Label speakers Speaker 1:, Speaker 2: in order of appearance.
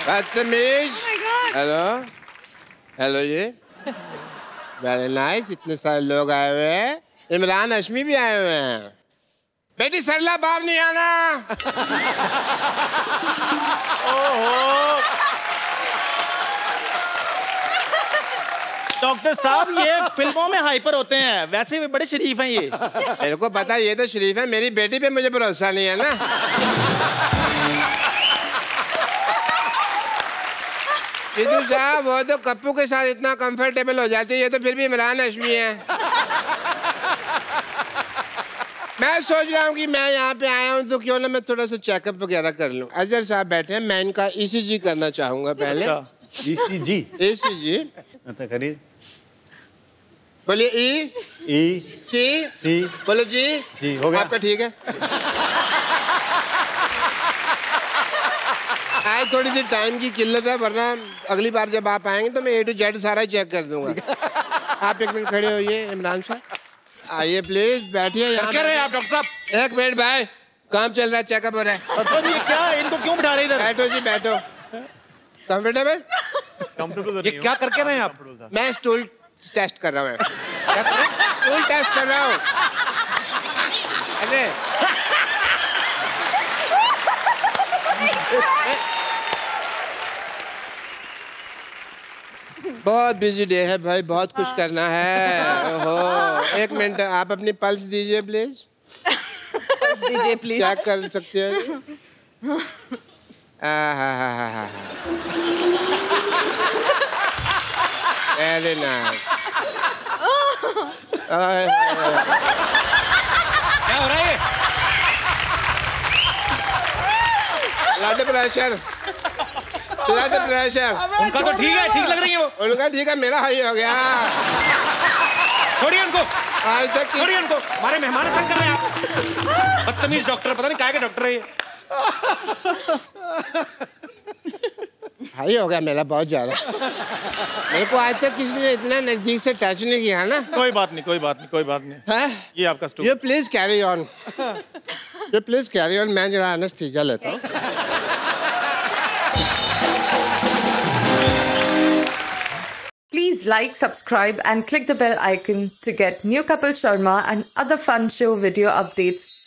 Speaker 1: बदतमीज। Hello hello जी, very nice. इतने सारे लोग आए हुए हैं, इमरान हाशमी भी आए हुए हैं। बेटी सरला बाहर नहीं आना।
Speaker 2: ओहो डॉक्टर साहब, ये फिल्मों में हाइपर होते हैं, वैसे भी बड़े शरीफ हैं ये।
Speaker 1: मेरे को पता ये तो शरीफ है, मेरी बेटी पे मुझे भरोसा नहीं है ना। सिद्धू साहब, वो तो कप्पू के साथ इतना कंफर्टेबल हो जाती है, ये तो फिर भी इमरान हाशमी है। मैं सोच रहा हूँ कि मैं यहाँ पे आया हूँ तो क्यों ना मैं थोड़ा सा चेकअप वगैरह कर लूँ। अजहर साहब बैठे हैं, मैं इनका ECG करना चाहूँगा पहले।
Speaker 2: ECG?
Speaker 1: ECG
Speaker 3: करिए।
Speaker 1: बोलिए E बोलो जी।
Speaker 3: हो गया।
Speaker 1: आपका ठीक है। आज थोड़ी सी टाइम की किल्लत है, वरना अगली बार जब आप आएंगे तो मैं A to Z सारा चेक कर दूंगा। आप एक मिनट खड़े होइए इमरान साहब, आइए प्लीज, बैठिए यहाँ।
Speaker 2: क्या रहे आप डॉक्टर साहब?
Speaker 1: एक मिनट भाई, काम चल रहा है, चेकअप हो रहा है।
Speaker 2: ये क्या, इनको क्यों बिठा रहे इधर?
Speaker 1: बैठो जी बैठो। कंफर्टेबल?
Speaker 2: ये क्या करके रहे हैं आप?
Speaker 1: मैं स्टूल टेस्ट कर रहा हूँ। स्टूल टेस्ट कर रहा हूँ। अरे बहुत बिजी डे है भाई, बहुत कुछ करना है। ओहो, एक मिनट, आप अपनी पल्स दीजिए प्लीज।
Speaker 4: दीजिए प्लीज।
Speaker 1: चेक कर सकते हैं? Very nice.
Speaker 2: क्या हो रहा है?
Speaker 1: Blood pressure, blood pressure.
Speaker 2: उनका तो ठीक है, ठीक लग रही है वो।
Speaker 1: उनका ठीक है, मेरा हाई हो गया।
Speaker 2: छोड़िए उनको,
Speaker 1: आज तक
Speaker 2: छोड़िए उनको, हमारे मेहमान तंग कर रहे हैं आप। बदतमीज डॉक्टर, पता नहीं काय के डॉक्टर है ये।
Speaker 1: हाई हो गया मेरा बहुत ज्यादा। मेरे को आज तक किसी ने इतना नजदीक से टच नहीं किया ना।
Speaker 2: कोई बात नहीं, कोई बात नहीं, कोई बात नहीं।
Speaker 1: है?
Speaker 2: ये आपका stool.
Speaker 1: You please carry on. You please carry on. मैं जरा एनेस्थीसिया लेता हूँ।
Speaker 4: Please like, subscribe and click the bell icon to get new Kapil Sharma and other fun show video updates